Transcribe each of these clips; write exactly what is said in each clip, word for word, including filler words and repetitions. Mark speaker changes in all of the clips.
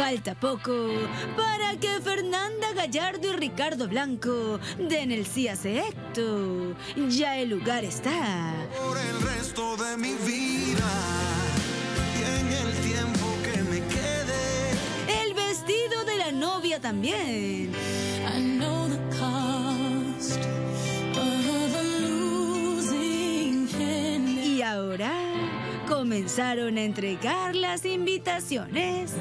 Speaker 1: Falta poco para que Fernanda Gallardo y Ricardo Blanco den el sí a ese acto. Ya el lugar está.
Speaker 2: Por el resto de mi vida y en el tiempo que me quede.
Speaker 1: El vestido de la novia también.
Speaker 3: I know the cost of a losing hand.
Speaker 1: Y ahora comenzaron a entregar las invitaciones.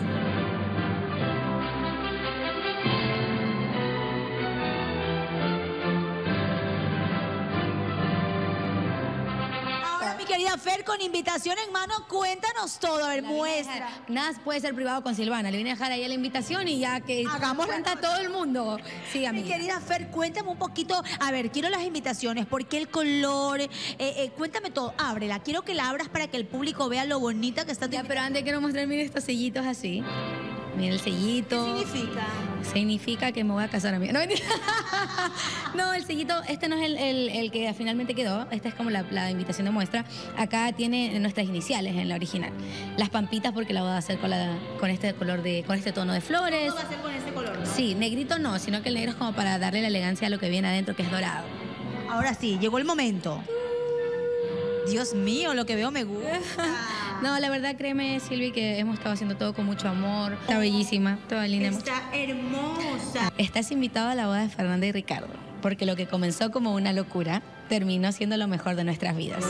Speaker 4: Ahora, mi querida Fer, con invitación en mano, cuéntanos todo. A ver, muestra.
Speaker 5: Nada puede ser privado con Silvana. Le vine a dejar ahí la invitación y ya que
Speaker 4: Hagamos la
Speaker 5: cuenta todo el mundo. Sí,
Speaker 4: Mi
Speaker 5: amiga.
Speaker 4: querida Fer, cuéntame un poquito. A ver, quiero las invitaciones. ¿Por qué el color? Eh, eh, cuéntame todo. Ábrela. Quiero que la abras para que el público vea lo bonita que está tu
Speaker 5: Ya, pero antes quiero mostrar, miren estos sellitos así. Mira el sellito.
Speaker 4: ¿Qué significa?
Speaker 5: Significa que me voy a casar, amiga. No, mentira. No, el sellito, este no es el, el- el que finalmente quedó. Esta es como la, la invitación de muestra. Acá tiene nuestras iniciales en la original. Las pampitas porque la voy a hacer con, la, con este color de, con este tono de flores.
Speaker 4: ¿Cómo va a ser con ese color?
Speaker 5: Sí, negrito no, sino que el negro es como para darle la elegancia a lo que viene adentro, que es dorado.
Speaker 4: Ahora sí, llegó el momento. Dios mío, lo que veo me gusta.
Speaker 5: No, la verdad, créeme, Silvi, que hemos estado haciendo todo con mucho amor. Está bellísima, toda linda.
Speaker 4: Está hermosa.
Speaker 5: Estás invitado a la boda de Fernanda y Ricardo, porque lo que comenzó como una locura terminó siendo lo mejor de nuestras vidas.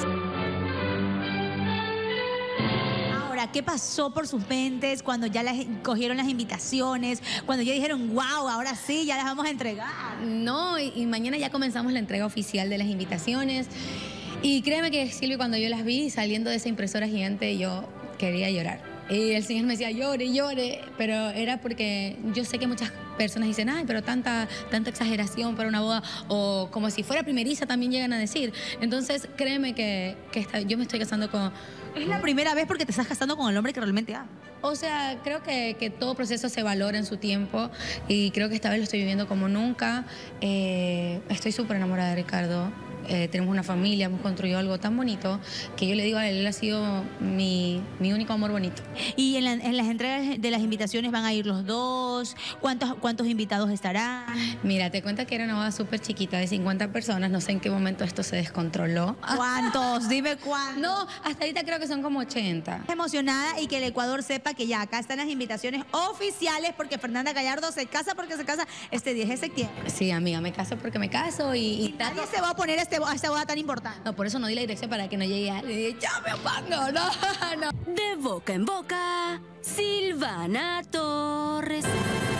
Speaker 4: Ahora, ¿qué pasó por sus mentes cuando ya las cogieron las invitaciones? Cuando ya dijeron, wow, ahora sí, ya las vamos a entregar.
Speaker 5: No, y, y mañana ya comenzamos la entrega oficial de las invitaciones. Y créeme que, Silvi, cuando yo las vi saliendo de esa impresora gigante, yo quería llorar. Y el Señor me decía, llore, llore. Pero era porque yo sé que muchas personas dicen, ay, pero tanta, tanta exageración para una boda. O como si fuera primeriza también llegan a decir. Entonces, créeme que, que esta- yo me estoy casando con...
Speaker 4: Es la primera vez porque te estás casando con el hombre que realmente amas.
Speaker 5: O sea, creo que, que todo proceso se valora en su tiempo y creo que esta vez lo estoy viviendo como nunca. Eh, estoy súper enamorada de Ricardo. Eh, tenemos una familia, hemos construido algo tan bonito que yo le digo a él, él ha sido mi, mi único amor bonito.
Speaker 4: Y en, la- en las entregas de las invitaciones van a ir los dos. ¿Cuántos, cuántos invitados estarán?
Speaker 5: Mira, te cuento que era una boda súper chiquita de cincuenta personas, no sé en qué momento esto se descontroló.
Speaker 4: ¿Cuántos? Dime cuántos.
Speaker 5: No, hasta ahorita creo que son como ochenta.
Speaker 4: Emocionada y que el Ecuador sepa que ya acá están las invitaciones oficiales porque Fernanda Gallardo se casa porque se casa este diez de septiembre.
Speaker 5: Sí, amiga, me caso porque me caso y, y
Speaker 4: Y
Speaker 5: tal.
Speaker 4: nadie se va a poner a, este, a esta boda tan importante.
Speaker 5: No, por eso no di la dirección para que no llegue alguien y diga, ya me opongo. No, no.
Speaker 1: De boca en boca, Silvana Torres.